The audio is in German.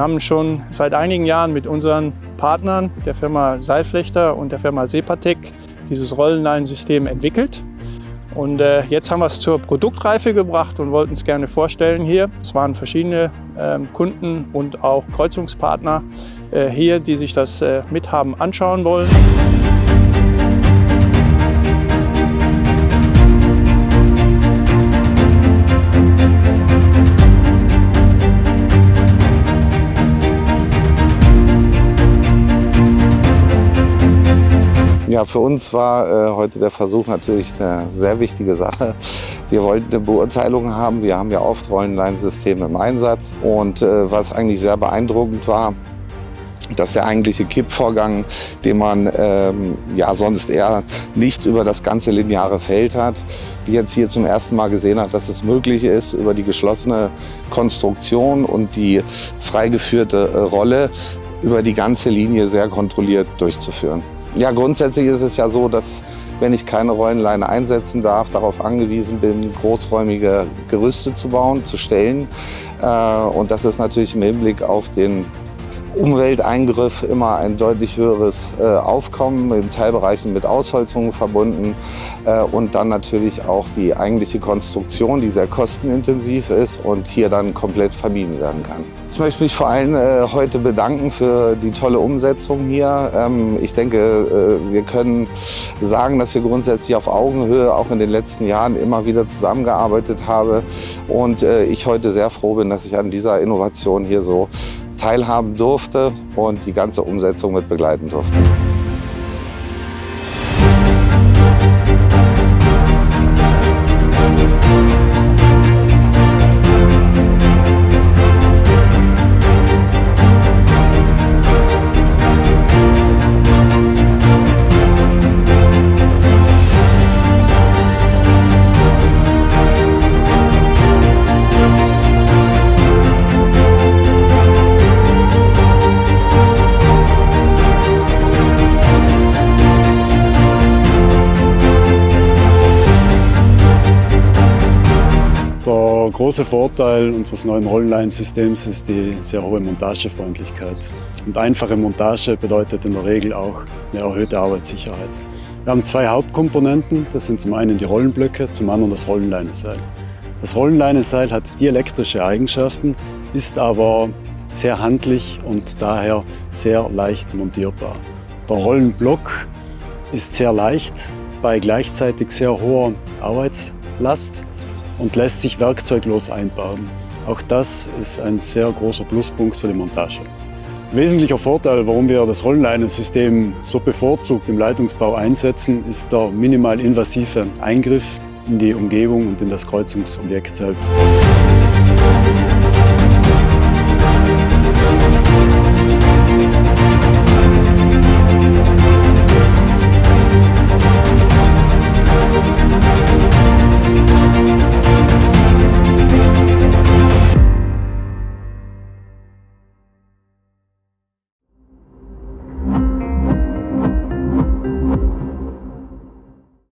haben schon seit einigen Jahren mit unseren Partnern, der Firma Seilflechter und der Firma Sepatec, dieses Rollenleinensystem entwickelt. Und jetzt haben wir es zur Produktreife gebracht und wollten es gerne vorstellen hier. Es waren verschiedene Kunden und auch Kreuzungspartner hier, die sich das mit haben anschauen wollen. Ja, für uns war heute der Versuch natürlich eine sehr wichtige Sache. Wir wollten eine Beurteilung haben. Wir haben ja oft Rollenleinsysteme im Einsatz. Und was eigentlich sehr beeindruckend war, dass der eigentliche Kippvorgang, den man ja sonst eher nicht über das ganze lineare Feld hat, jetzt hier zum ersten Mal gesehen hat, dass es möglich ist, über die geschlossene Konstruktion und die freigeführte Rolle über die ganze Linie sehr kontrolliert durchzuführen. Ja, grundsätzlich ist es ja so, dass, wenn ich keine Rollenleine einsetzen darf, darauf angewiesen bin, großräumige Gerüste zu bauen, zu stellen. Und das ist natürlich im Hinblick auf den Umwelteingriff immer ein deutlich höheres Aufkommen, in Teilbereichen mit Ausholzungen verbunden und dann natürlich auch die eigentliche Konstruktion, die sehr kostenintensiv ist und hier dann komplett vermieden werden kann. Ich möchte mich vor allem heute bedanken für die tolle Umsetzung hier. Ich denke, wir können sagen, dass wir grundsätzlich auf Augenhöhe auch in den letzten Jahren immer wieder zusammengearbeitet haben und ich heute sehr froh bin, dass ich an dieser Innovation hier so teilhaben durfte und die ganze Umsetzung mit begleiten durfte. Der große Vorteil unseres neuen Rollenleinensystems ist die sehr hohe Montagefreundlichkeit. Und einfache Montage bedeutet in der Regel auch eine erhöhte Arbeitssicherheit. Wir haben zwei Hauptkomponenten, das sind zum einen die Rollenblöcke, zum anderen das Rollenleinenseil. Das Rollenleinenseil hat dielektrische Eigenschaften, ist aber sehr handlich und daher sehr leicht montierbar. Der Rollenblock ist sehr leicht, bei gleichzeitig sehr hoher Arbeitslast und lässt sich werkzeuglos einbauen. Auch das ist ein sehr großer Pluspunkt für die Montage. Wesentlicher Vorteil, warum wir das Rollenleinensystem so bevorzugt im Leitungsbau einsetzen, ist der minimal invasive Eingriff in die Umgebung und in das Kreuzungsobjekt selbst.